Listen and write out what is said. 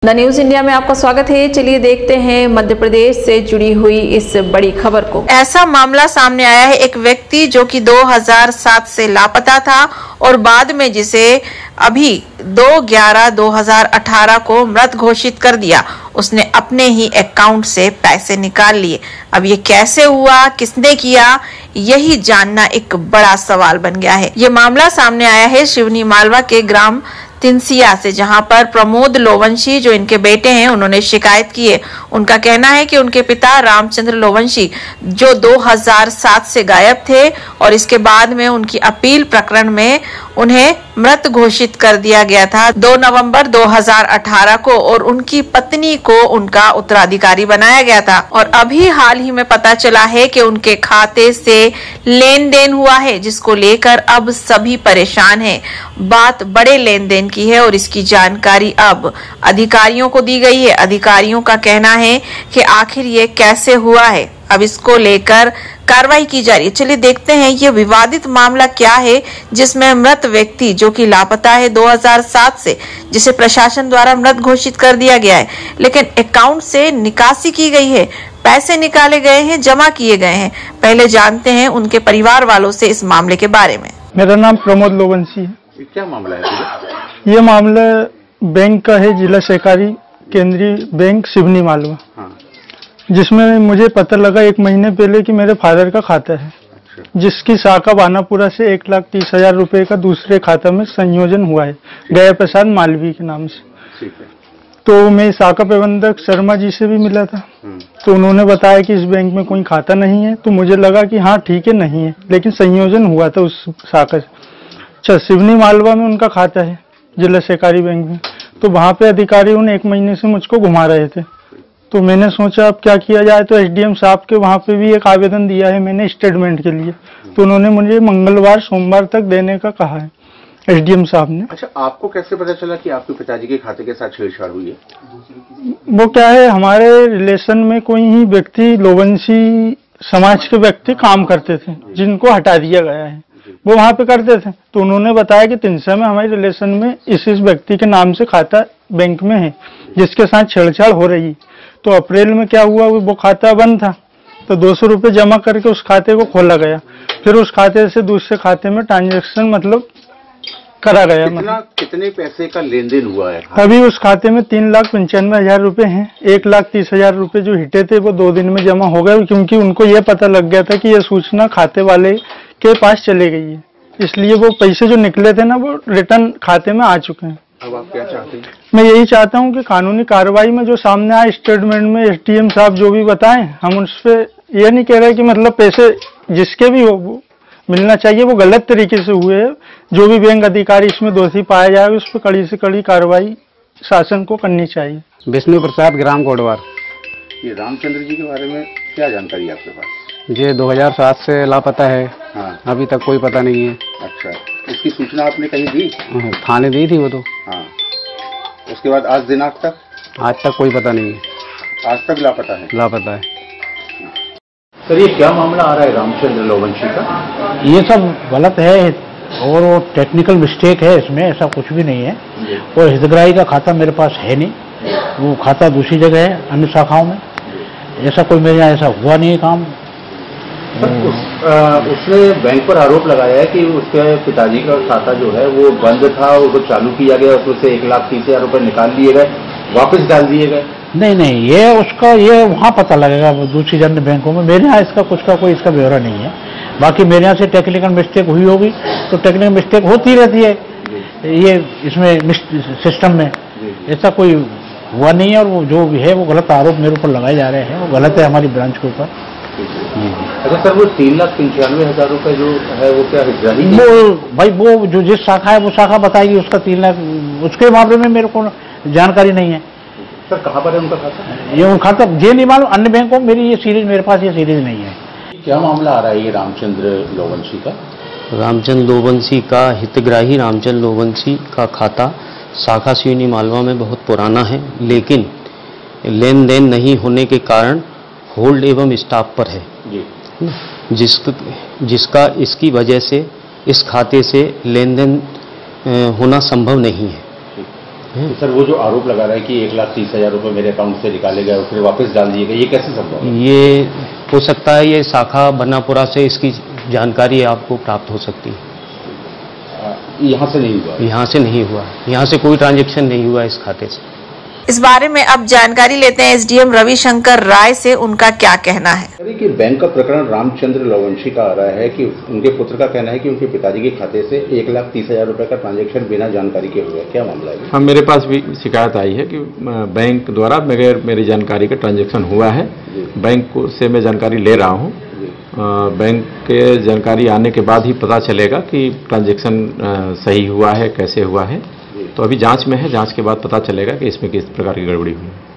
The news India में आपका स्वागत है। चलिए देखते हैं मध्य प्रदेश से जुड़ी हुई इस बड़ी खबर को। ऐसा मामला सामने आया है, एक व्यक्ति जो कि 2007 से लापता था और बाद में जिसे अभी 2/11/2018 को मृत घोषित कर दिया। उसने अपने ही अकाउंट से पैसे निकाल लिए। अब ये कैसे हुआ, किसने किया, यही जानना एक बड़ा सवाल बन गया है। ये मामला सामने आया है शिवनी मालवा के ग्राम तिनसिया से, जहां पर प्रमोद लोवंशी जो इनके बेटे हैं उन्होंने शिकायत की है। उनका कहना है कि उनके पिता रामचंद्र लोवंशी जो 2007 से गायब थे और इसके बाद में उनकी अपील प्रकरण में उन्हें मृत घोषित कर दिया गया था 2 नवंबर 2018 को, और उनकी पत्नी को उनका उत्तराधिकारी बनाया गया था। और अभी हाल ही में पता चला है कि उनके खाते से लेन देन हुआ है, जिसको लेकर अब सभी परेशान हैं। बात बड़े लेन देन की है और इसकी जानकारी अब अधिकारियों को दी गई है। अधिकारियों का कहना है कि आखिर ये कैसे हुआ है, अब इसको लेकर कार्रवाई की जा रही है। चलिए देखते हैं ये विवादित मामला क्या है, जिसमें मृत व्यक्ति जो कि लापता है 2007 से, जिसे प्रशासन द्वारा मृत घोषित कर दिया गया है, लेकिन अकाउंट से निकासी की गई है, पैसे निकाले गए हैं, जमा किए गए हैं। पहले जानते हैं उनके परिवार वालों से इस मामले के बारे में। मेरा नाम प्रमोद लोवंशी है। क्या मामला है? ये मामला बैंक का है, जिला सहकारी केंद्रीय बैंक शिवनी मालवा। हाँ। जिसमें मुझे पता लगा 1 महीने पहले कि मेरे फादर का खाता है। अच्छा। जिसकी शाखा बानापुरा से 1,30,000 रुपए का दूसरे खाता में संयोजन हुआ है, गया प्रसाद मालवी के नाम से। ठीक है। तो मैं शाखा प्रबंधक शर्मा जी से भी मिला था, तो उन्होंने बताया कि इस बैंक में कोई खाता नहीं है। तो मुझे लगा कि हाँ ठीक है, नहीं है, लेकिन संयोजन हुआ था उस शाखा से। अच्छा, शिवनी मालवा में उनका खाता है जिला सहकारी बैंक में। तो वहाँ पे अधिकारी उन्हें 1 महीने से मुझको घुमा रहे थे। तो मैंने सोचा अब क्या किया जाए, तो एसडीएम साहब के वहाँ पे भी एक आवेदन दिया है मैंने स्टेटमेंट के लिए। तो उन्होंने मुझे मंगलवार सोमवार तक देने का कहा है एसडीएम साहब ने। अच्छा, आपको कैसे पता चला कि आपके पिताजी के खाते के साथ छेड़छाड़ हुई है? वो क्या है, हमारे रिलेशन में कोई ही व्यक्ति लोवंशी समाज के व्यक्ति काम करते थे, जिनको हटा दिया गया है, वो वहाँ पे करते थे। तो उन्होंने बताया कि तिनसा में हमारे रिलेशन में इस व्यक्ति के नाम से खाता बैंक में है, जिसके साथ छेड़छाड़ हो रही है। तो अप्रैल में क्या हुआ, वो खाता बंद था, तो 200 रुपये जमा करके उस खाते को खोला गया। फिर उस खाते से दूसरे खाते में ट्रांजैक्शन मतलब करा गया। कितने पैसे का लेन देन हुआ है? अभी उस खाते में 3,95,000 रुपए हैं। 1,30,000 रुपए जो हिटे थे वो 2 दिन में जमा हो गए, क्योंकि उनको ये पता लग गया था कि ये सूचना खाते वाले के पास चले गई है, इसलिए वो पैसे जो निकले थे ना वो रिटर्न खाते में आ चुके हैं। अब आप क्या चाहते हैं? मैं यही चाहता हूँ कि कानूनी कार्रवाई में जो सामने आए स्टेटमेंट में एसडीएम साहब जो भी बताएं, हम उस पर यह नहीं कह रहे कि मतलब पैसे जिसके भी हो वो मिलना चाहिए, वो गलत तरीके से हुए। जो भी बैंक अधिकारी इसमें दोषी पाया जाए उस पर कड़ी से कड़ी कार्रवाई शासन को करनी चाहिए। विष्णु प्रसाद ग्राम कोटवार। ये रामचंद्र जी के बारे में क्या जानकारी है आपके पास? ये 2007 से लापता है। हाँ। अभी तक कोई पता नहीं है। अच्छा, इसकी सूचना आपने कहीं दी? थाने दी थी वो तो। हाँ। उसके बाद आज दिनांक तक? आज तक कोई पता नहीं है। आज तक लापता है? लापता है। सर, ये क्या मामला आ रहा है रामचंद्र लोवंशी का? ये सब गलत है और वो टेक्निकल मिस्टेक है, इसमें ऐसा कुछ भी नहीं है। और हितग्राही का खाता मेरे पास है नहीं, वो खाता दूसरी जगह है अन्य शाखाओं में। ऐसा कोई मेरे यहाँ ऐसा हुआ नहीं है काम। उसने बैंक पर आरोप लगाया है कि उसके पिताजी का खाता जो है वो बंद था, उसको चालू किया गया, उसमें से 1,30,000 रुपए निकाल लिए गए, वापस डाल दिए गए। नहीं, ये उसका ये वहाँ पता लगेगा दूसरी अन्य बैंकों में। मेरे यहाँ इसका कुछ का कोई इसका ब्यौरा नहीं है। बाकी मेरे यहाँ से टेक्निकल मिस्टेक हुई होगी तो टेक्निकल मिस्टेक होती रहती है ये इसमें सिस्टम में, ऐसा कोई हुआ नहीं है। और वो जो भी है वो गलत आरोप मेरे ऊपर लगाए जा रहे हैं, वो गलत है हमारी ब्रांच के ऊपर। अच्छा सर, वो 3,95,000 रुपए जो है वो क्या हितग्राही? वो भाई वो जो जिस शाखा है वो शाखा बताएगी उसका 3 लाख, उसके मामले में मेरे को जानकारी नहीं है। सर, कहाँ पर है उनका खाता? ये उनका खाता ये नहीं मालूम, अन्य बैंकों में मेरी ये सीरीज मेरे पास ये सीरीज नहीं है। क्या मामला आ रहा है ये रामचंद्र लोवंशी का? रामचंद्र लोवंशी का हितग्राही रामचंद्र लोवंशी का खाता शाखा शिवनी मालवा में बहुत पुराना है, लेकिन लेन देन नहीं होने के कारण होल्ड एवं स्टाफ पर है जिसका इसकी वजह से इस खाते से लेन देन होना संभव नहीं है। तो सर वो जो आरोप लगा रहा है कि 1,30,000 रुपये मेरे अकाउंट से निकाले गए और फिर वापस डाल दिए गए, ये कैसे संभव है? ये हो सकता है, ये शाखा बनापुरा से इसकी जानकारी आपको प्राप्त हो सकती है। यहाँ से नहीं हुआ? यहाँ से नहीं हुआ, यहाँ से कोई ट्रांजैक्शन नहीं हुआ इस खाते से। इस बारे में अब जानकारी लेते हैं एसडीएम रविशंकर राय से, उनका क्या कहना है। कि बैंक का प्रकरण रामचंद्र लोवंशी का आ रहा है कि उनके पुत्र का कहना है कि उनके पिताजी के खाते से 1,30,000 रुपए का ट्रांजैक्शन बिना जानकारी के हुआ है। क्या मामला है? हाँ, मेरे पास भी शिकायत आई है कि बैंक द्वारा बगैर मेरी जानकारी का ट्रांजैक्शन हुआ है। बैंक से मैं जानकारी ले रहा हूँ। बैंक के जानकारी आने के बाद ही पता चलेगा कि ट्रांजैक्शन सही हुआ है, कैसे हुआ है। तो अभी जांच में है, जांच के बाद पता चलेगा कि इसमें किस प्रकार की गड़बड़ी हुई।